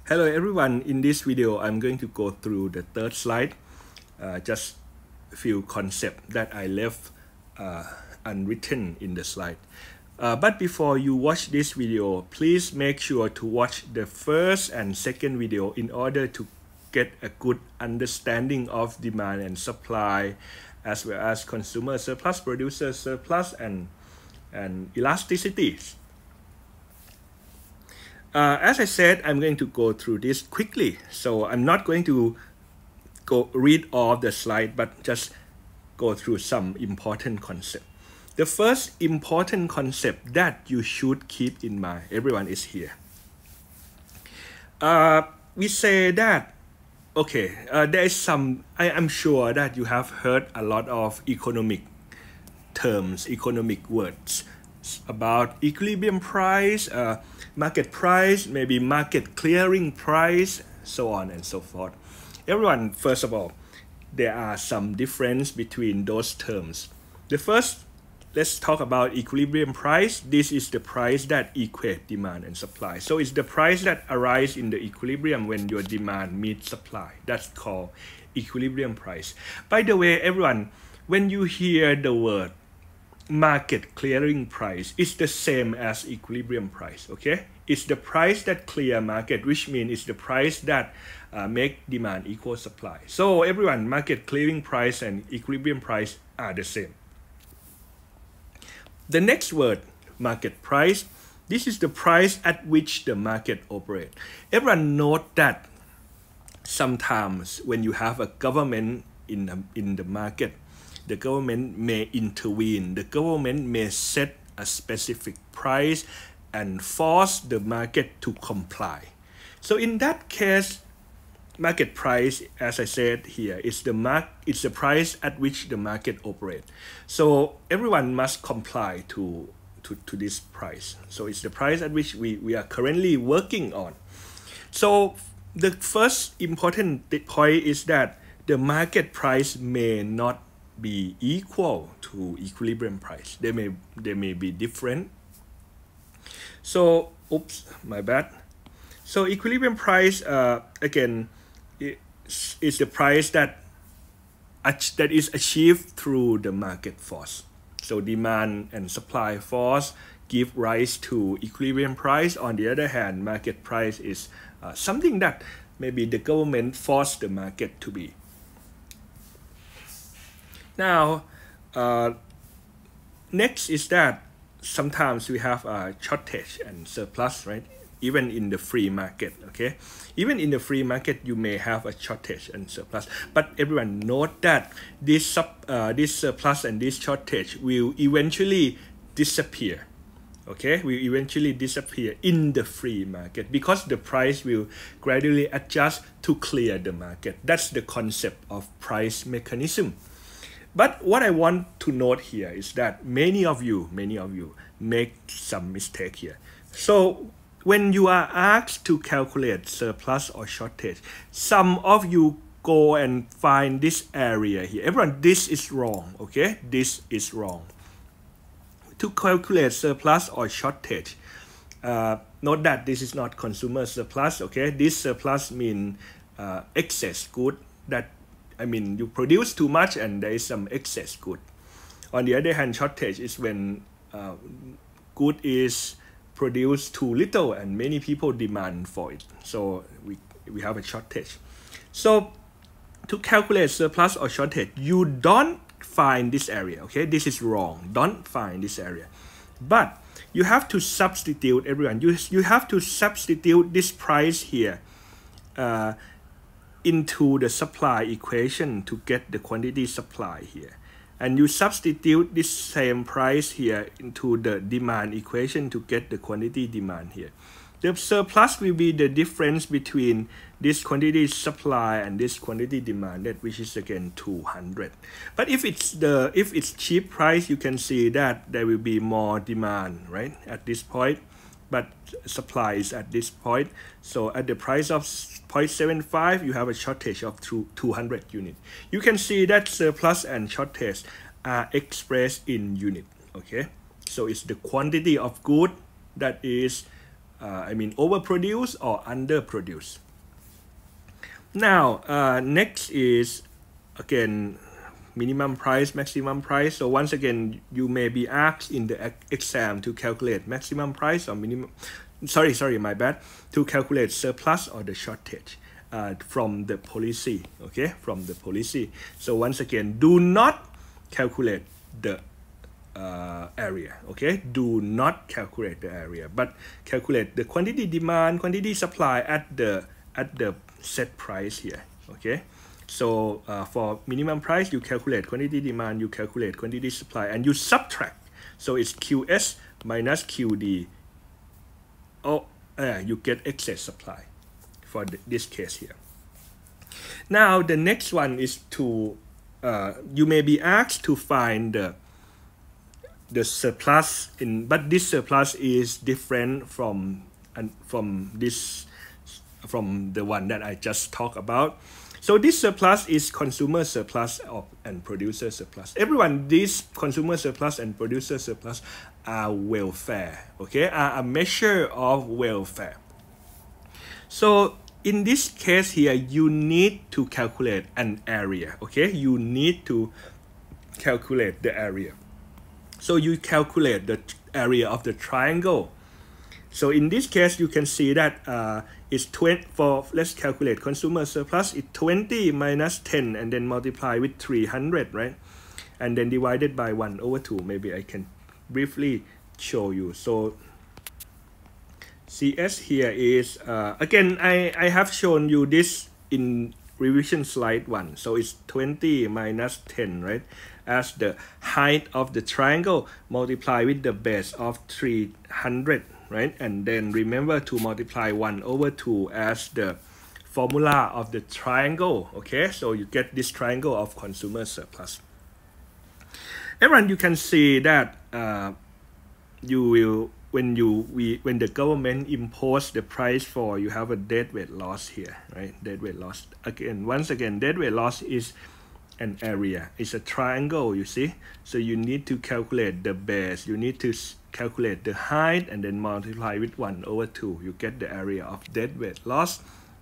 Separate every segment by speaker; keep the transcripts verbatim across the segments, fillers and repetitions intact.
Speaker 1: Hello everyone, in this video I'm going to go through the third slide, uh, just a few concepts that I left uh, unwritten in the slide. Uh, but before you watch this video, please make sure to watch the first and second video in order to get a good understanding of demand and supply, as well as consumer surplus, producer surplus, and, and elasticities. Uh, as I said, I'm going to go through this quickly, so I'm not going to go read all the slide, but just go through some important concept. The first important concept that you should keep in mind, everyone is here. Uh, we say that, okay, uh, there is some, I am sure that you have heard a lot of economic terms, economic words about equilibrium price, uh, market price, maybe market clearing price, so on and so forth. Everyone, first of all, there are some difference between those terms. The first, let's talk about equilibrium price. This is the price that equates demand and supply. So it's the price that arises in the equilibrium when your demand meets supply. That's called equilibrium price. By the way, everyone, when you hear the word market clearing price, is the same as equilibrium price, okay? It's the price that clear market, which means it's the price that uh, make demand equal supply. So everyone, market clearing price and equilibrium price are the same. The next word, market price, this is the price at which the market operates. Everyone note that sometimes when you have a government in, a, in the market, the government may intervene. The government may set a specific price and force the market to comply. So in that case, market price, as I said here, is the mark, it's the price at which the market operates. So everyone must comply to, to, to this price. So it's the price at which we, we are currently working on. So the first important point is that the market price may not be equal to equilibrium price. They may they may be different. So, oops, my bad. So equilibrium price, uh, again, is, is the price that that is achieved through the market force. So demand and supply force give rise to equilibrium price. On the other hand, market price is uh, something that maybe the government forced the market to be. Now, uh, next is that sometimes we have a shortage and surplus, right? Even in the free market, okay? Even in the free market, you may have a shortage and surplus. But everyone note that this, sub, uh, this surplus and this shortage will eventually disappear, okay? Will eventually disappear in the free market because the price will gradually adjust to clear the market. That's the concept of price mechanism. But what I want to note here is that many of you, many of you make some mistake here. So when you are asked to calculate surplus or shortage, some of you go and find this area here. Everyone, this is wrong, okay? This is wrong. To calculate surplus or shortage, uh, note that this is not consumer surplus, okay? This surplus means uh, excess good that I mean, you produce too much and there is some excess good. On the other hand, shortage is when uh, good is produced too little and many people demand for it. So we, we have a shortage. So to calculate surplus or shortage, you don't find this area, okay? This is wrong. Don't find this area. But you have to substitute, everyone. You, you have to substitute this price here Uh, into the supply equation to get the quantity supply here. And you substitute this same price here into the demand equation to get the quantity demand here. The surplus will be the difference between this quantity supply and this quantity demanded, which is again two hundred. But if it's the if it's cheap price, you can see that there will be more demand, right, at this point. But supply is at this point. So at the price of zero point seven five, you have a shortage of two hundred units. You can see that surplus and shortage are expressed in unit, okay? So it's the quantity of good that is uh, I mean overproduce or underproduce. Now uh, next is again minimum price, maximum price. So once again, you may be asked in the exam to calculate maximum price or minimum, sorry, sorry, my bad, to calculate surplus or the shortage uh, from the policy, okay, from the policy. So once again, do not calculate the uh, area, okay, do not calculate the area, but calculate the quantity demand, quantity supply at the, at the set price here, okay. So uh, for minimum price, you calculate quantity demand, you calculate quantity supply, and you subtract. So it's Q S minus Q D. Oh, uh, you get excess supply for the, this case here. Now the next one is to, uh, you may be asked to find the, the surplus, in, but this surplus is different from, and from this, from the one that I just talked about. So this surplus is consumer surplus of, and producer surplus. Everyone, these consumer surplus and producer surplus are welfare, okay, are a measure of welfare. So in this case here, you need to calculate an area, okay, you need to calculate the area. So you calculate the area of the triangle. So in this case, you can see that uh, it's twenty for, let's calculate consumer surplus, it's twenty minus ten and then multiply with three hundred, right? And then divided by one over two. Maybe I can briefly show you. So C S here is, uh, again, I, I have shown you this in revision slide one. So it's twenty minus ten, right? As the height of the triangle multiply with the base of three hundred. Right, and then remember to multiply one over two as the formula of the triangle, okay, so you get this triangle of consumer surplus. Everyone, you can see that uh, you will, when you we when the government impose the price for, you have a deadweight loss here, right, deadweight loss. Again, once again, deadweight loss is an area, it's a triangle, you see, so you need to calculate the base, you need to calculate the height and then multiply with one over two, you get the area of deadweight loss.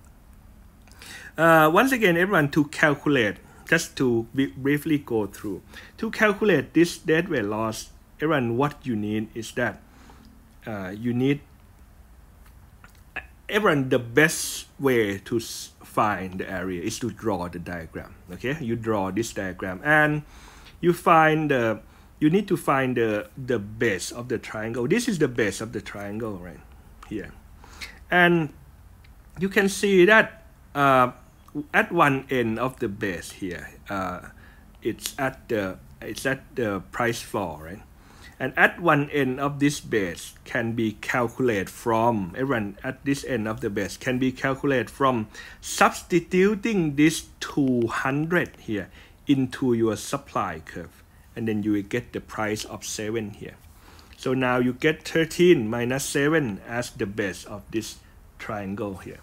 Speaker 1: Uh, once again, everyone, to calculate, just to be briefly go through, to calculate this deadweight loss, everyone, what you need is that uh, you need, everyone, the best way to find the area is to draw the diagram, okay, you draw this diagram and you find the, you need to find the, the base of the triangle. This is the base of the triangle right here. And you can see that uh, at one end of the base here, uh, it's at the it's at the price floor, right? And at one end of this base can be calculated from, everyone, at this end of the base can be calculated from substituting this two hundred here into your supply curve. And then you will get the price of seven here. So now you get thirteen minus seven as the base of this triangle here.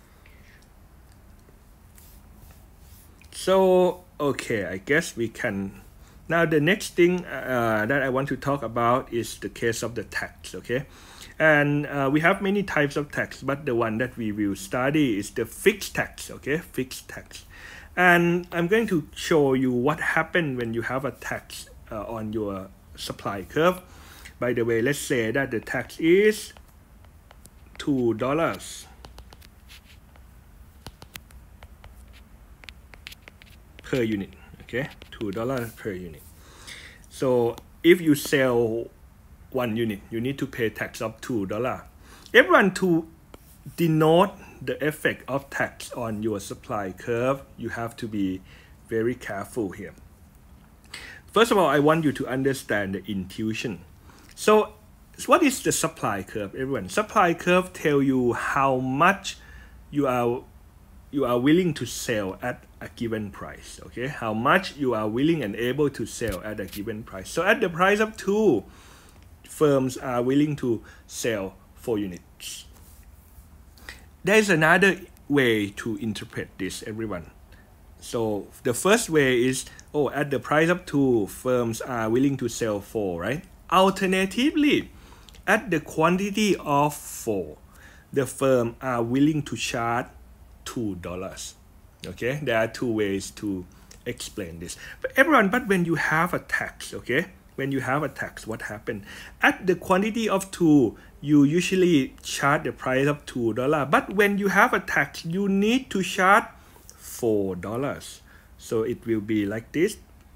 Speaker 1: So, okay, I guess we can. Now the next thing uh, that I want to talk about is the case of the tax, okay? And uh, we have many types of tax, but the one that we will study is the fixed tax, okay? Fixed tax. And I'm going to show you what happened when you have a tax uh, on your supply curve. By the way, let's say that the tax is two dollars per unit, okay? two dollars per unit. So if you sell one unit, you need to pay tax of two dollars. Everyone, to denote the effect of tax on your supply curve, you have to be very careful here. First of all, I want you to understand the intuition. So what is the supply curve, everyone? Supply curve tell you how much you are you are willing to sell at a given price, okay? How much you are willing and able to sell at a given price. So at the price of two, firms are willing to sell four units. There is another way to interpret this, everyone. So the first way is, oh, at the price of two, firms are willing to sell four, right? Alternatively, at the quantity of four, the firm are willing to charge two dollars. Okay, there are two ways to explain this. But everyone, but when you have a tax, okay, when you have a tax, what happened? At the quantity of two, you usually charge the price of two dollars. But when you have a tax, you need to charge four dollars. So it will be like this.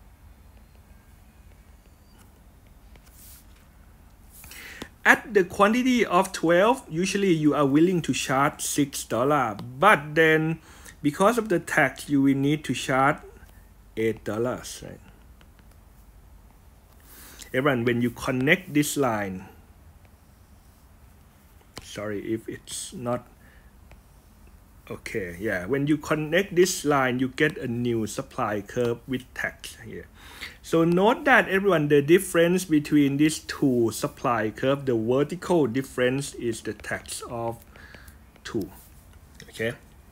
Speaker 1: At the quantity of twelve, usually you are willing to charge six dollars. But then, because of the tax, you will need to charge eight dollars, right? Everyone, when you connect this line, sorry if it's not okay, yeah, when you connect this line, you get a new supply curve with tax here. So note that everyone, the difference between these two supply curve, the vertical difference is the tax of two. Okay.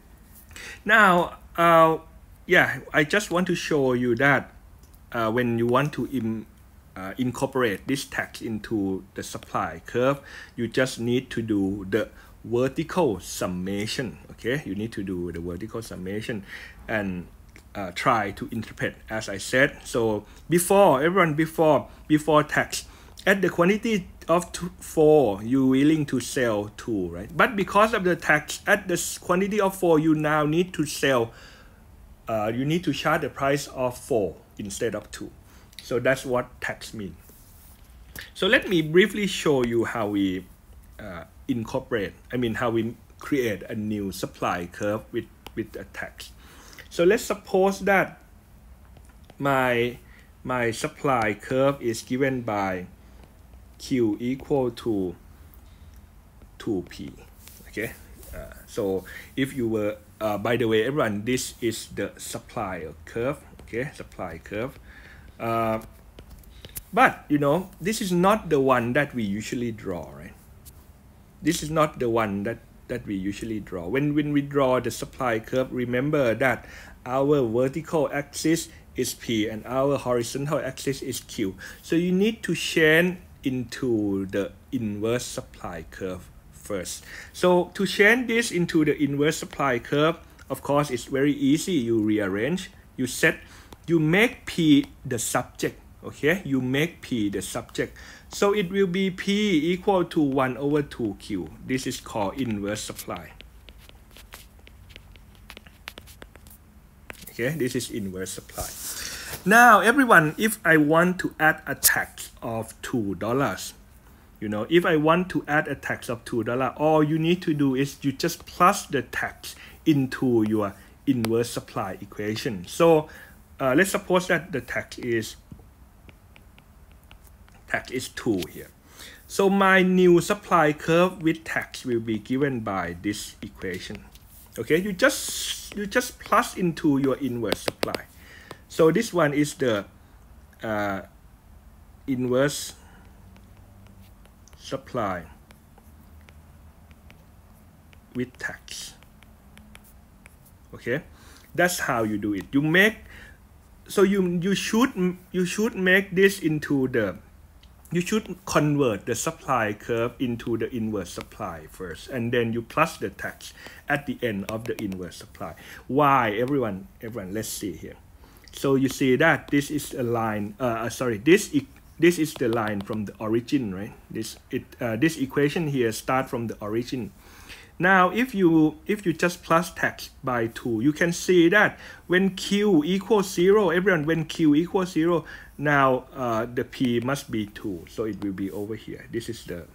Speaker 1: Now, uh, yeah, I just want to show you that uh, when you want to im uh, incorporate this tax into the supply curve, you just need to do the vertical summation. Okay, you need to do the vertical summation and uh, try to interpret as I said. So before everyone, before before tax, at the quantity of two, four, you willing to sell two, right? But because of the tax, at the quantity of four, you now need to sell. Uh, you need to charge the price of four instead of two. So that's what tax means. So let me briefly show you how we uh, incorporate, I mean how we create a new supply curve with, with a tax. So let's suppose that my, my supply curve is given by Q equal to two P, okay? Uh, so if you were, uh, by the way, everyone, this is the supply curve, okay, supply curve. Uh, but, you know, this is not the one that we usually draw, right? This is not the one that, that we usually draw. When, when we draw the supply curve, remember that our vertical axis is P and our horizontal axis is Q. So you need to change into the inverse supply curve first. So to change this into the inverse supply curve, of course, it's very easy. You rearrange, you set, you make P the subject, okay? You make P the subject. So it will be P equal to one over two Q. This is called inverse supply. Okay, this is inverse supply. Now, everyone, if I want to add a tax of two dollars, you know, if I want to add a tax of two dollars, all you need to do is you just plus the tax into your inverse supply equation. So uh, let's suppose that the tax is tax is two here. So my new supply curve with tax will be given by this equation. Okay, you just you just plus into your inverse supply. So this one is the uh, inverse supply with tax. Okay, that's how you do it. You make, so you you should you should make this into the, you should convert the supply curve into the inverse supply first, and then you plus the tax at the end of the inverse supply. Why, everyone? Everyone, let's see here. So you see that this is a line. Uh, sorry, this e this is the line from the origin, right? This it uh, this equation here start from the origin. Now, if you if you just plus tax by two, you can see that when Q equals zero, everyone, when Q equals zero, now uh, the P must be two, so it will be over here. This is the,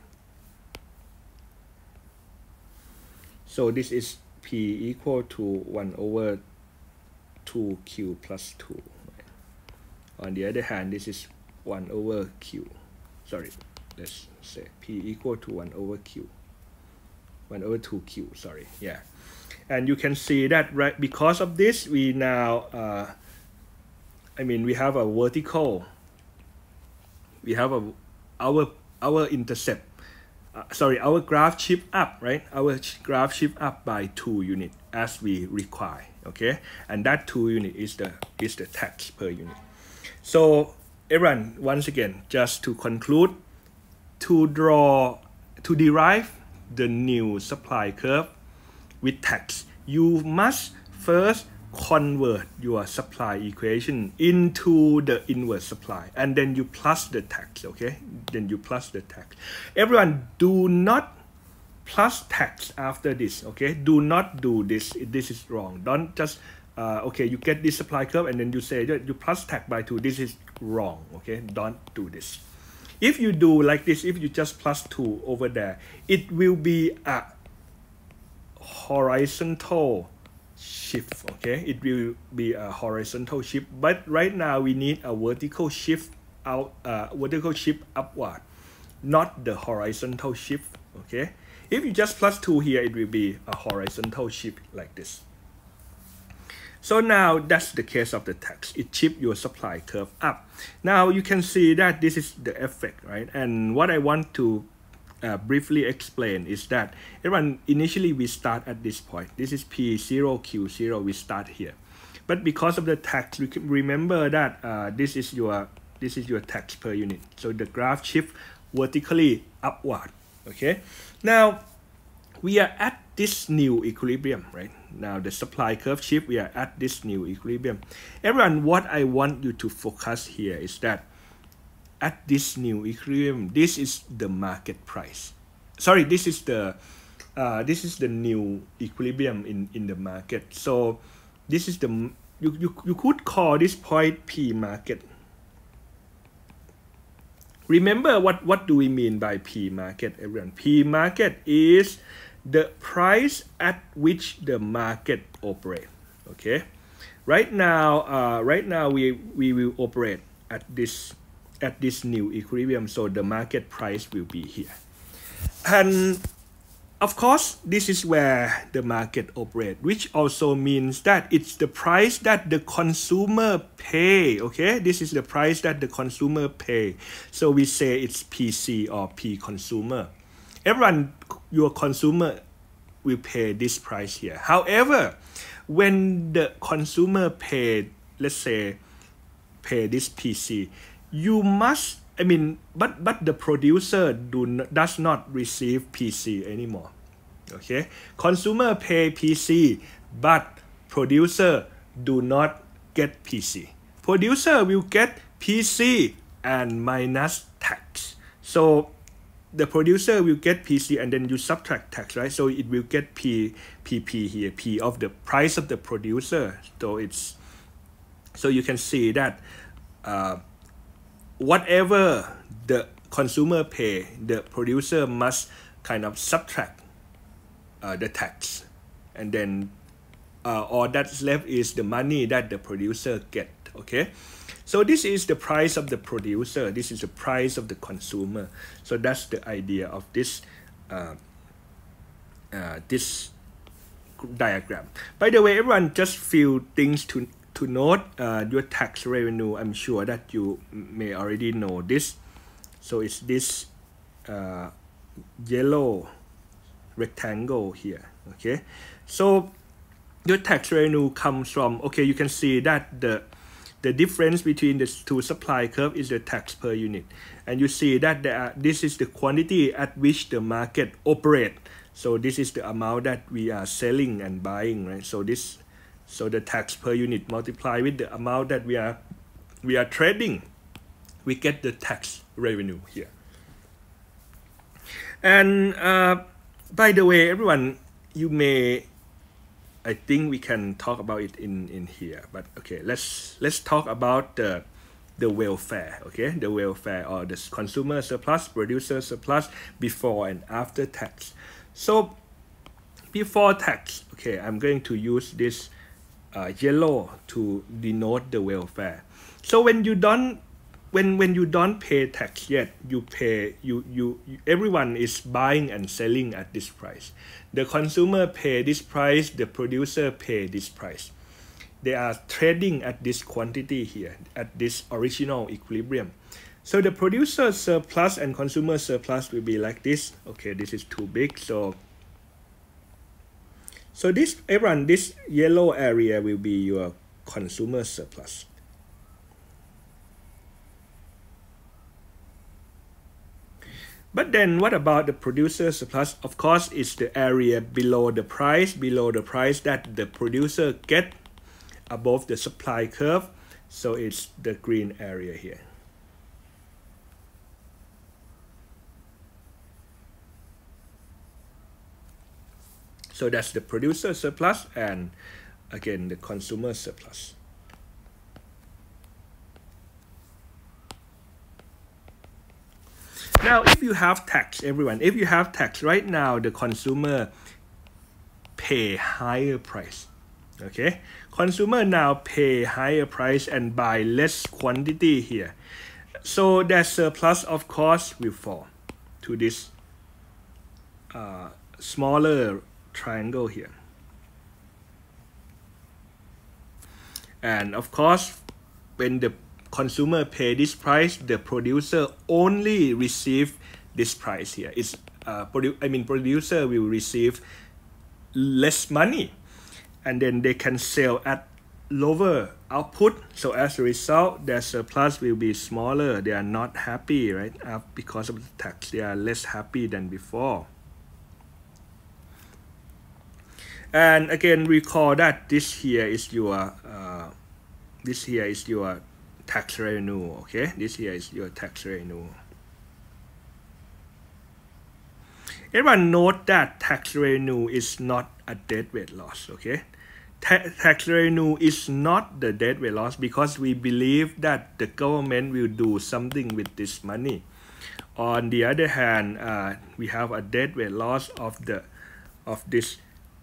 Speaker 1: so this is P equal to one over two Q plus two. Right? On the other hand, this is one over Q. Sorry, let's say P equal to one over Q. one over two Q, sorry, yeah. And you can see that, right, because of this, we now, uh, I mean, we have a vertical, we have a, our, our intercept, uh, sorry, our graph shift up, right? Our graph shift up by two units as we require, okay? And that two unit is the, is the tax per unit. So everyone, once again, just to conclude, to draw, to derive the new supply curve with tax, you must first convert your supply equation into the inverse supply, and then you plus the tax, okay? Then you plus the tax. Everyone, do not plus tax after this, okay? Do not do this. This is wrong. Don't just, uh, okay, you get this supply curve and then you say that you plus tax by two. This is wrong, okay? Don't do this. If you do like this, if you just plus two over there, it will be a horizontal shift, okay? It will be a horizontal shift, but right now we need a vertical shift out, uh, vertical shift upward, not the horizontal shift, okay? If you just plus two here, it will be a horizontal shift like this. So now that's the case of the tax. It shift your supply curve up. Now you can see that this is the effect, right? And what I want to uh, briefly explain is that everyone, initially we start at this point. This is P zero Q zero, we start here. But because of the tax, you can remember that uh, this is your this is your tax per unit. So the graph shift vertically upward, okay? Now we are at this new equilibrium, right? Now the supply curve shift, we are at this new equilibrium. Everyone, what I want you to focus here is that at this new equilibrium, this is the market price. Sorry, this is the uh, this is the new equilibrium in in the market. So this is the you you you could call this point P market. Remember what what do we mean by P market, everyone? P market is the price at which the market operate, okay? Right now, uh, right now we we will operate at this at this new equilibrium, so the market price will be here. And of course, this is where the market operate, which also means that it's the price that the consumer pay, okay? This is the price that the consumer pay. So we say it's P C or P consumer. Everyone, your consumer will pay this price here. However, when the consumer pay, let's say, pay this P C, you must, I mean, but but the producer do not, does not receive P C anymore. Okay, consumer pay P C, but producer do not get P C. Producer will get P C and minus tax. So the producer will get P C and then you subtract tax, right? So it will get P, PP here, P of the price of the producer. So it's, so you can see that uh, whatever the consumer pay, the producer must kind of subtract uh, the tax, and then uh, all that's left is the money that the producer get, okay? So this is the price of the producer. This is the price of the consumer. So that's the idea of this uh, uh, this diagram. By the way, everyone, just few things to to note. Uh, your tax revenue, I'm sure that you may already know this. So it's this uh, yellow rectangle here. Okay. So your tax revenue comes from, okay, you can see that the The difference between the two supply curve is the tax per unit. And you see that there are, this is the quantity at which the market operate. So this is the amount that we are selling and buying, right? So this, so the tax per unit multiplied with the amount that we are, we are trading, we get the tax revenue here. And uh, by the way, everyone, you may, I think we can talk about it in, in here, but okay, let's let's talk about the the welfare, okay, the welfare or the consumer surplus, producer surplus before and after tax. So before tax, okay, I'm going to use this uh, yellow to denote the welfare. So when you don't when when you don't pay tax yet, you pay you, you you everyone is buying and selling at this price. The consumer pay this price, the producer pay this price. They are trading at this quantity here, at this original equilibrium. So the producer surplus and consumer surplus will be like this. Okay, this is too big, so so this everyone, this yellow area will be your consumer surplus. But then what about the producer surplus? Of course, it's the area below the price, below the price that the producer get above the supply curve. So it's the green area here. So that's the producer surplus and again the consumer surplus. Now, if you have tax, everyone, if you have tax right now, the consumer pay higher price. Okay, consumer now pay higher price and buy less quantity here. So that surplus, of course, will fall to this uh, smaller triangle here. And of course, when the consumer pay this price, the producer only receive this price here. It's uh, produ I mean producer will receive less money, and then they can sell at lower output. So as a result, their surplus will be smaller. They are not happy, right? Uh, because of the tax, they are less happy than before. And again, recall that this here is your uh, this here is your tax revenue. Okay, this here is your tax revenue. Everyone note that tax revenue is not a deadweight loss. Okay, Ta tax revenue is not the deadweight loss because we believe that the government will do something with this money. On the other hand, uh, we have a deadweight loss of the of this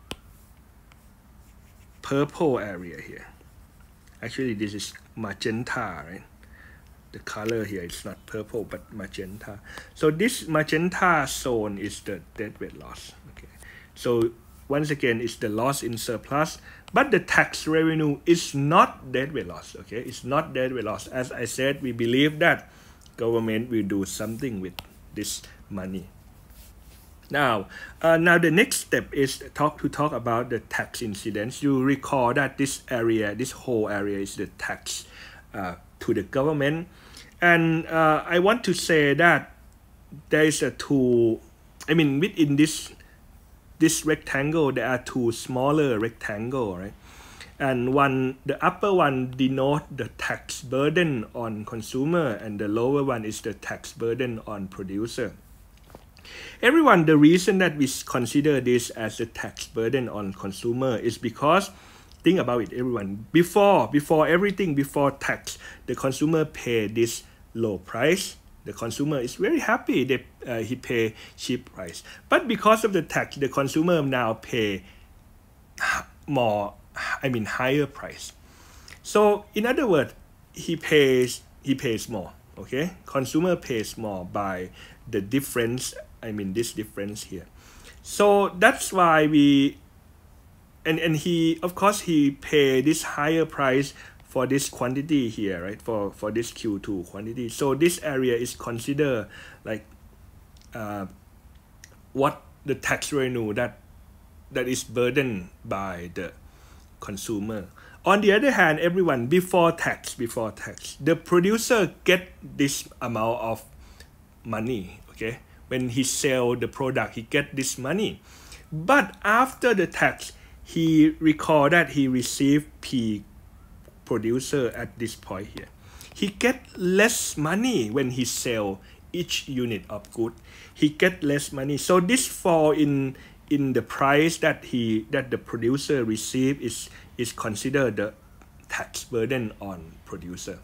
Speaker 1: purple area here. Actually, this is magenta, right? The color here is not purple but magenta. So this magenta zone is the deadweight loss. Okay. So once again, it's the loss in surplus, but the tax revenue is not deadweight loss. Okay, it's not deadweight loss. As I said, we believe that government will do something with this money. Now, uh, now the next step is talk to talk about the tax incidence. You recall that this area, this whole area, is the tax uh, to the government, and uh, I want to say that there is a two. I mean, within this this rectangle, there are two smaller rectangle, right? And one, the upper one denote the tax burden on consumer, and the lower one is the tax burden on producer. Everyone, the reason that we consider this as a tax burden on consumer is because, think about it, everyone, before before everything, before tax, the consumer pay this low price. The consumer is very happy that uh, he pay cheap price. But because of the tax, the consumer now pay more, I mean higher price. So in other words, he pays he pays more. Okay, consumer pays more by the difference. I mean this difference here. So that's why we and and he of course he pay this higher price for this quantity here, right? For for this Q two quantity. So this area is considered like uh, what the tax revenue that that is burdened by the consumer. On the other hand, everyone, before tax, before tax, the producer get this amount of money. Okay, when he sell the product, he get this money. But after the tax, he recall that he received P producer at this point here. He get less money when he sell each unit of good. He get less money. So this fall in in the price that he that the producer receive is is considered the tax burden on producer.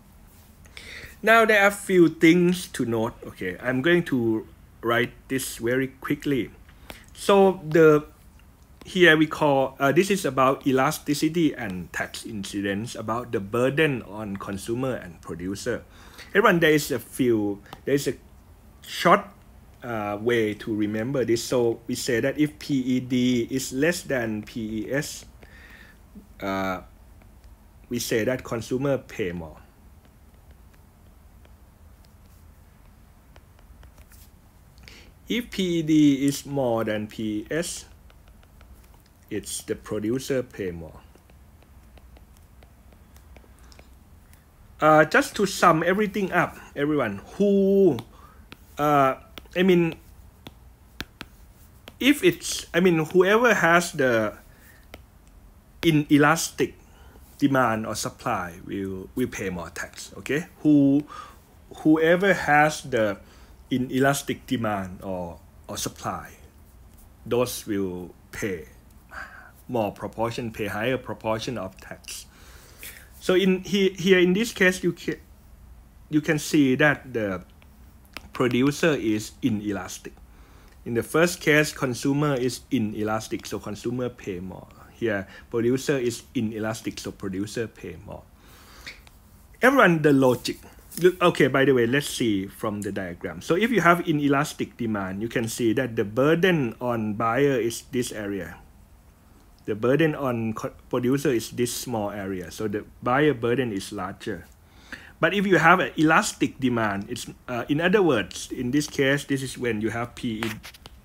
Speaker 1: Now there are few things to note. Okay, I'm going to write this very quickly. So the here we call uh, this is about elasticity and tax incidence, about the burden on consumer and producer. Everyone, there is a few there is a short uh, way to remember this. So we say that if P E D is less than P E S, uh, we say that consumer pay more. If P E D is more than P E S, it's the producer pay more. Uh, just to sum everything up, everyone, who uh, I mean, if it's, I mean, whoever has the inelastic demand or supply will will pay more tax. Okay, who whoever has the inelastic demand or or supply, those will pay more proportion, pay higher proportion of tax. So in here, here in this case, you can you can see that the producer is inelastic. In the first case, consumer is inelastic, so consumer pay more. Here, producer is inelastic, so producer pay more. Everyone, the logic. Okay, by the way, let's see from the diagram. So if you have inelastic demand, you can see that the burden on buyer is this area. The burden on producer is this small area. So the buyer burden is larger. But if you have an elastic demand, it's uh, in other words, in this case, this is when you have P E.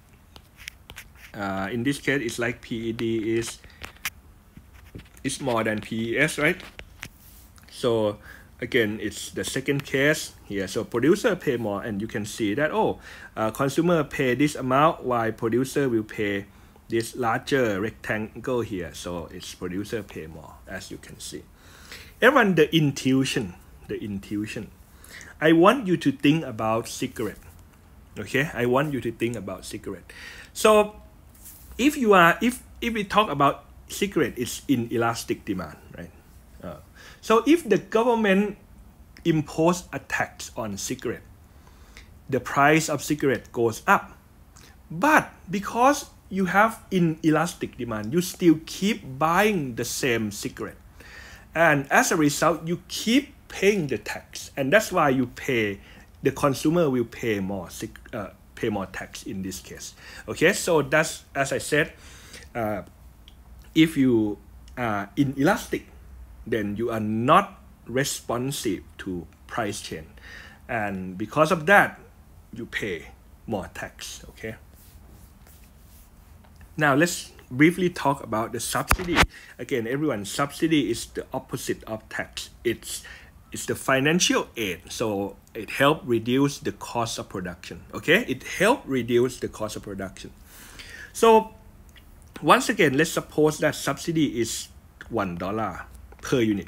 Speaker 1: Uh, in this case, it's like P E D is is more than P E S, right? So again, it's the second case here. So producer pay more, and you can see that oh, uh, consumer pay this amount, while producer will pay this larger rectangle here. So it's producer pay more, as you can see. Everyone, the intuition. The intuition. I want you to think about cigarette. Okay, I want you to think about cigarette. So if you are, if if we talk about cigarette, it's inelastic demand, right? Uh, so if the government impose a tax on cigarette, the price of cigarette goes up. But because you have inelastic demand, you still keep buying the same cigarette, and as a result, you keep paying the tax, and that's why you pay, the consumer will pay more uh, pay more tax in this case. Okay, so that's, as I said, uh, if you are inelastic, then you are not responsive to price change, and because of that you pay more tax. Okay, now let's briefly talk about the subsidy. Again, everyone, subsidy is the opposite of tax. It's It's the financial aid, so it helps reduce the cost of production. Okay, it helps reduce the cost of production. So once again, let's suppose that subsidy is one dollar per unit.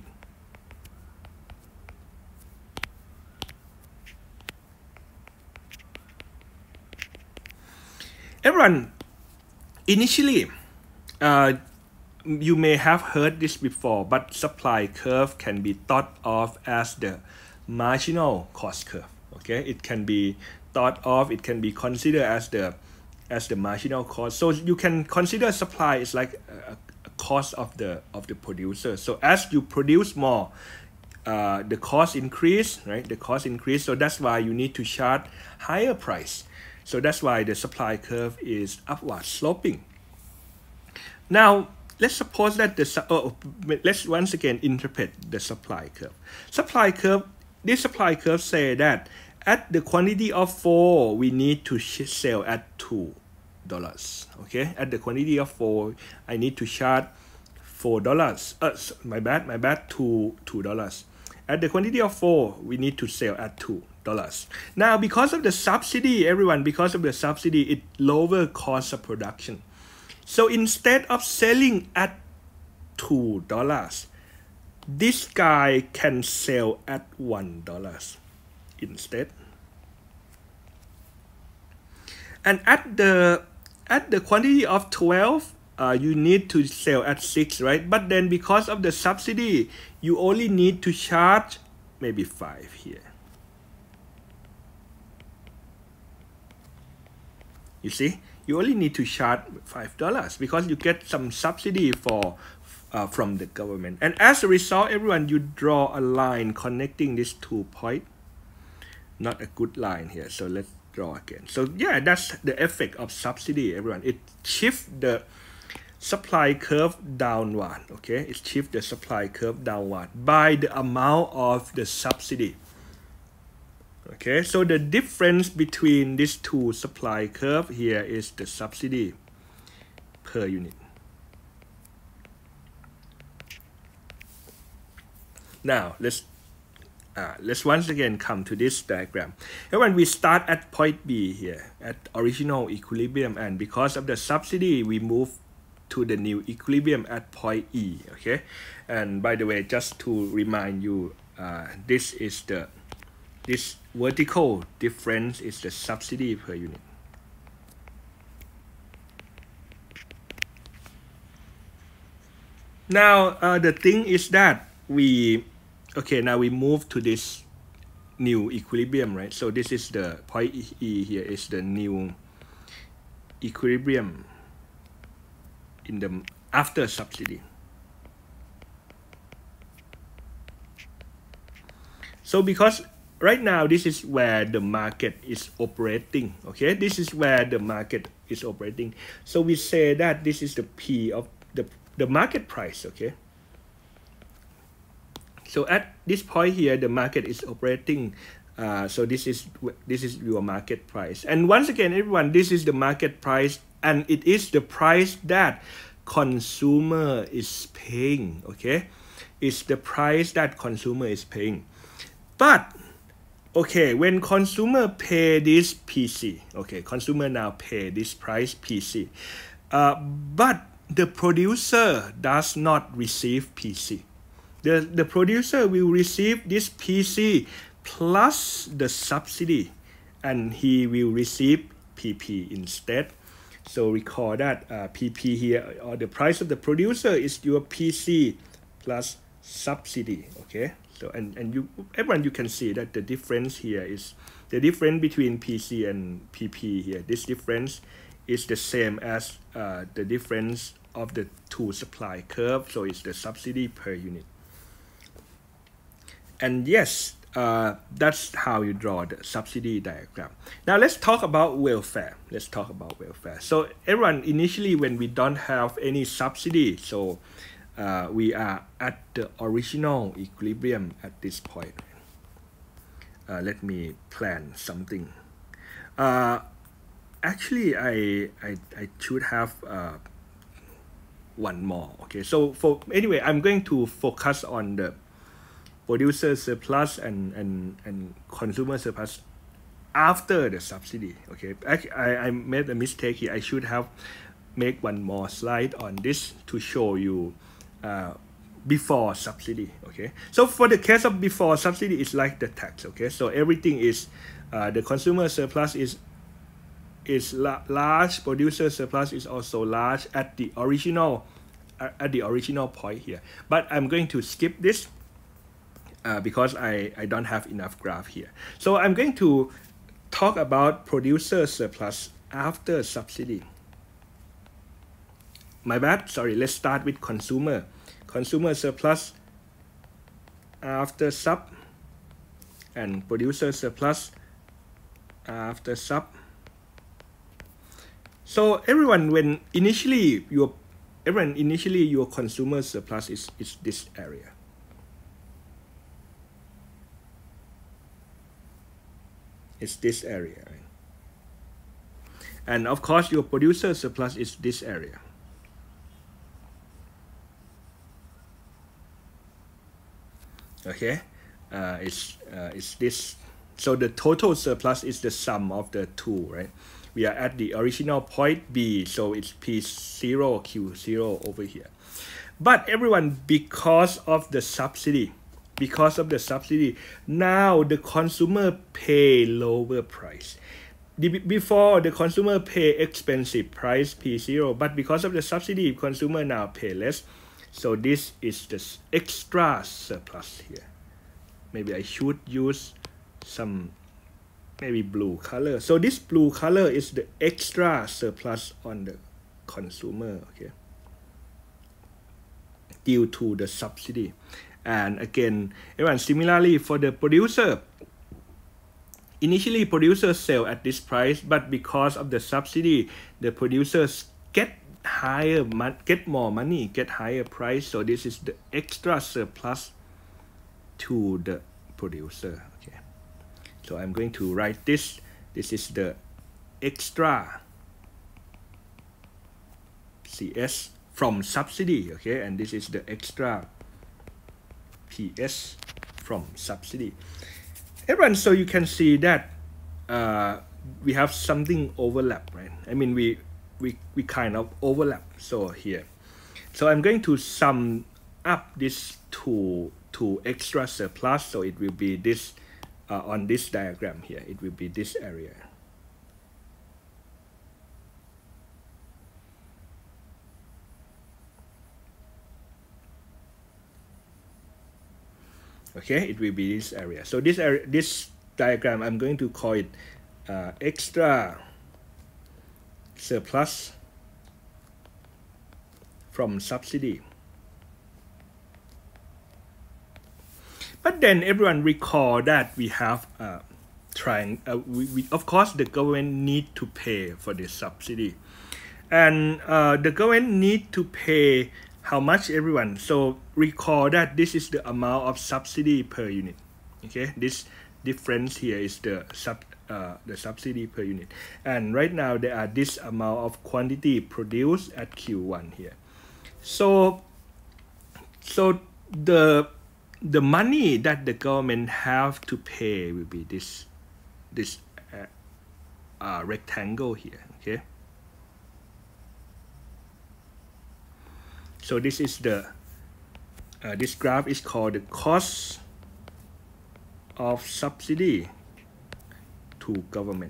Speaker 1: Everyone, initially, uh, you may have heard this before, but supply curve can be thought of as the marginal cost curve. Okay, it can be thought of, it can be considered as the as the marginal cost. So you can consider supply is like a, a cost of the of the producer. So as you produce more, uh, the cost increase, right? The cost increase. So that's why you need to charge higher price. So that's why the supply curve is upward sloping. Now, let's suppose that the, oh, let's once again interpret the supply curve. Supply curve, this supply curve say that at the quantity of four, we need to sell at two dollars. Okay, at the quantity of four, I need to charge four dollars. Uh, my bad, my bad, two two dollars. At the quantity of four, we need to sell at two dollars. Now, because of the subsidy, everyone, because of the subsidy, it lower cost of production. So instead of selling at two dollars, this guy can sell at one dollar instead. And at the at the quantity of twelve, uh, you need to sell at six, right? But then because of the subsidy, you only need to charge maybe five here. You see? You only need to charge five dollars because you get some subsidy for uh, from the government. And as a result, everyone, you draw a line connecting these two points. Not a good line here, so let's draw again. So yeah, that's the effect of subsidy, everyone. It shifts the supply curve downward. Okay, it shifts the supply curve downward by the amount of the subsidy. Okay, so the difference between these two supply curve here is the subsidy per unit. Now let's Uh, let's once again come to this diagram. And when we start at point B here, at original equilibrium, and because of the subsidy, we move to the new equilibrium at point E, okay? And by the way, just to remind you, uh, this is the, this vertical difference is the subsidy per unit. Now, uh, the thing is that we, okay, now we move to this new equilibrium, right? So this is the point E here is the new equilibrium in the after subsidy. So because right now this is where the market is operating, okay? This is where the market is operating. So we say that this is the P of the, the market price, okay? So at this point here, the market is operating. Uh, so this is this is your market price. And once again, everyone, this is the market price, and it is the price that consumer is paying. Okay, it's the price that consumer is paying. But okay, when consumer pay this P C, okay, consumer now pay this price P C, uh, but the producer does not receive P C. The, the producer will receive this P C plus the subsidy, and he will receive P P instead. So recall that uh, P P here, or the price of the producer, is your P C plus subsidy, okay? So and, and you everyone you can see that the difference here is the difference between P C and P P here. This difference is the same as uh, the difference of the two supply curve, so it's the subsidy per unit. And yes, uh, that's how you draw the subsidy diagram. Now let's talk about welfare. Let's talk about welfare. So everyone, initially when we don't have any subsidy, so uh, we are at the original equilibrium at this point. Uh, let me plan something. Uh, actually, I, I, I should have uh, one more. Okay, so for anyway, I'm going to focus on the producer surplus and, and, and consumer surplus after the subsidy. Okay, I, I made a mistake here. I should have make one more slide on this to show you uh, before subsidy. Okay, so for the case of before subsidy, it's like the tax. Okay, so everything is uh, the consumer surplus is is la large, producer surplus is also large at the original uh, at the original point here. But I'm going to skip this. Uh, because I, I don't have enough graph here. So I'm going to talk about producer surplus after subsidy. My bad, sorry, let's start with consumer. Consumer surplus after sub and producer surplus after sub. So everyone, when initially your everyone initially your consumer surplus is, is this area. It's this area, right? And of course your producer surplus is this area. Okay, uh, it's uh, it's this. So the total surplus is the sum of the two, right? We are at the original point B, so it's P zero Q zero over here. But everyone, because of the subsidy. Because of the subsidy, now the consumer pay lower price. The, before, the consumer pay expensive price P zero, but because of the subsidy, consumer now pay less. So this is the extra surplus here. Maybe I should use some maybe blue color. So this blue color is the extra surplus on the consumer, okay, due to the subsidy. And again, everyone, similarly for the producer, initially producers sell at this price, but because of the subsidy, the producers get higher, get more money, get higher price. So this is the extra surplus to the producer. Okay, so I'm going to write this. This is the extra C S from subsidy. Okay, and this is the extra P S from subsidy. Everyone, so you can see that uh, we have something overlap, right? I mean, we, we, we kind of overlap. So here, so I'm going to sum up this to, to extra surplus. So it will be this, uh, on this diagram here, it will be this area. Okay, it will be this area. So this area, this diagram, I'm going to call it uh, extra surplus from subsidy. But then everyone recall that we have uh, trying. Uh, we, we, of course, the government need to pay for this subsidy, and uh, the government need to pay. How much, everyone? So recall that this is the amount of subsidy per unit. Okay, this difference here is the sub uh, the subsidy per unit. And right now there are this amount of quantity produced at Q one here. So so the the money that the government have to pay will be this this uh, uh, rectangle here. Okay. So this is the, uh, this graph is called the cost of subsidy to government.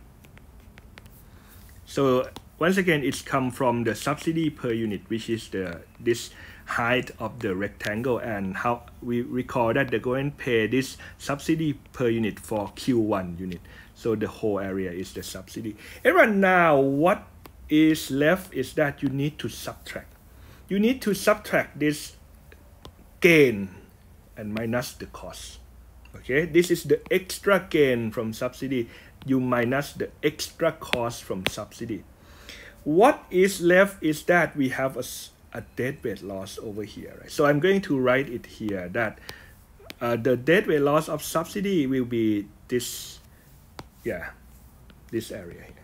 Speaker 1: So once again, it's come from the subsidy per unit, which is the this height of the rectangle, and how we recall that the government pay this subsidy per unit for Q one unit. So the whole area is the subsidy. And right now, what is left is that you need to subtract. You need to subtract this gain and minus the cost. Okay, this is the extra gain from subsidy. You minus the extra cost from subsidy. What is left is that we have a, a deadweight loss over here. Right? So I'm going to write it here that uh, the deadweight loss of subsidy will be this, yeah, this area here.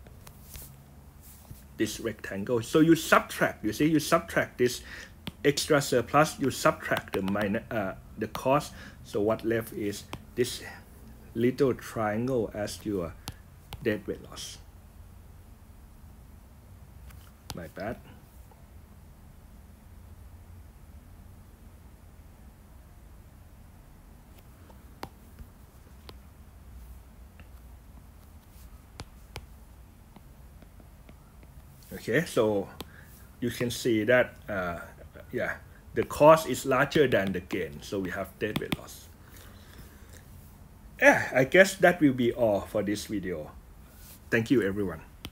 Speaker 1: This rectangle. So you subtract, you see, you subtract this extra surplus, you subtract the minus uh, the cost. So what left is this little triangle as your deadweight loss. My bad. Okay, so you can see that, uh, yeah, the cost is larger than the gain, so we have deadweight loss. Yeah, I guess that will be all for this video. Thank you, everyone.